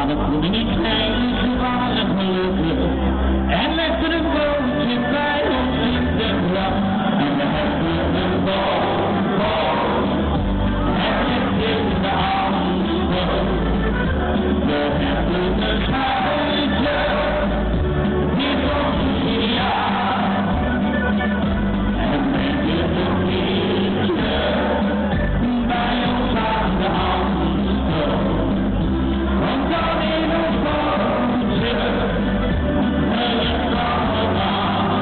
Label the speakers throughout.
Speaker 1: Maar dat kon niet schelen, ze waren gelukkig. En legden een bootje bij ons in de graf. En we hebben een boot. Het ligt in de Amstel. We hebben een huisje. Dit was ideaal. En weet je een keertje bij ons aan de Amstel. Want dan in ons bootje, het is allemaal.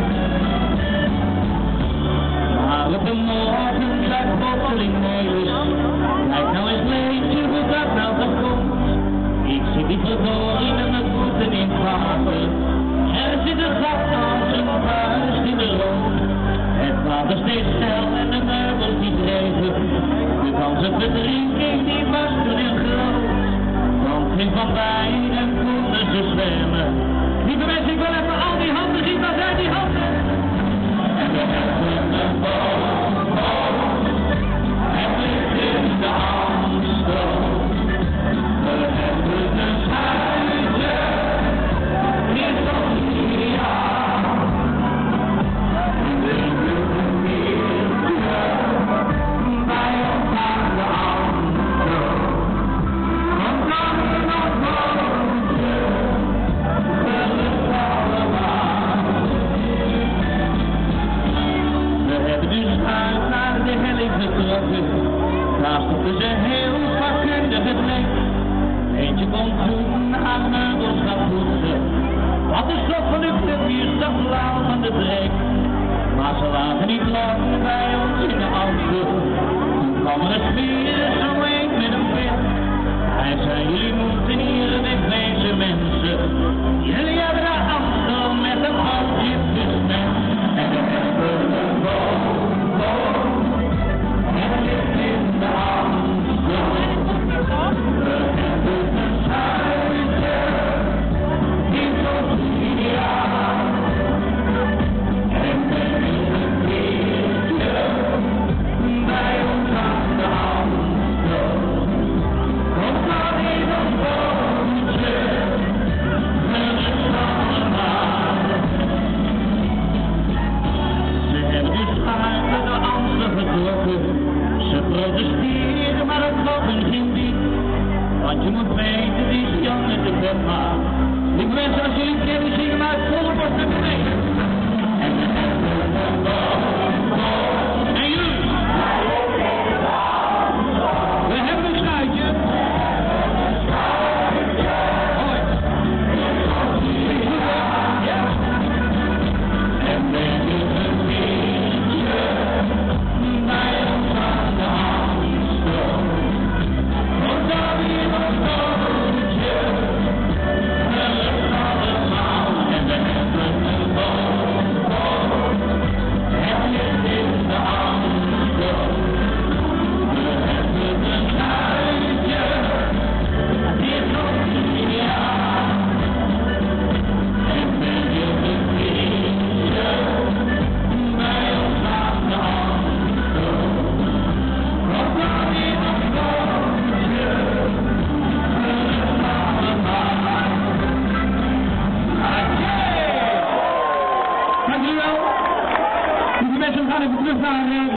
Speaker 1: Maar op een morgen zei plotseling Nelis, kijk nou eens Leentje hoe dat nou toch komt. Ik zit die verdorie met mijn voeten in het water. Er zit een gat als een vuist in de rook. Het water steeds snel en de meubels die dreven. De ganzenverdrinking die was toen heel groot. Want geen van beiden konden ze zwemmen. Lieve mensen, ik wil even al die handen zien. Waar zijn die handen? En we hebben een boot. Het ligt in de Amstel. We hebben een huisje. Dit was ideaal. En weet je een keertje bij ons aan de Amstel. Want dan in ons bootje, het is allemaal. We hebben dus uit naar de helling getrokken. Daar stonden ze heel vakkundig het nek. Eentje kon toen aan meubels gaan poetsen. Wat een stof van de clubje zag blauw van de drek. Maar ze lagen niet lang bij ons in de Amstel. Toen kwam er een spier zo een met een pen. Hij zei, jullie moeten hier wegwezen mensen. Jullie hebben de Amstel met een bootje besmet. En we hebben een boot. Het ligt in de Amstel. We hebben een huisje. Dit was ideaal. En weet je een keertje bij ons aan de Amstel. Komt dan in ons bootje, het is allemaal. Ze hebben dus uit de Amstel getrokken. Ze protesteren, maar het kloppen ging niet. Want je moet weten, die is Jan met de pen maar. Ik wens als jullie kennen, zingen maar volle borst met beneden. En we hebben een boot. En jullie? We hebben een schuitje. Hoi. Ja. En weet je een keertje bij ons aan de Amstel. Want dan in ons bootje, het is allemaal. En we hebben een boot. Het ligt in de Amstel. We hebben een huisje. Dit was ideaal. En weet je een keertje bij ons aan de Amstel. Want dan in ons bootje, het is allemaal. Dankjewel. Lieve mensen, we gaan even terug naar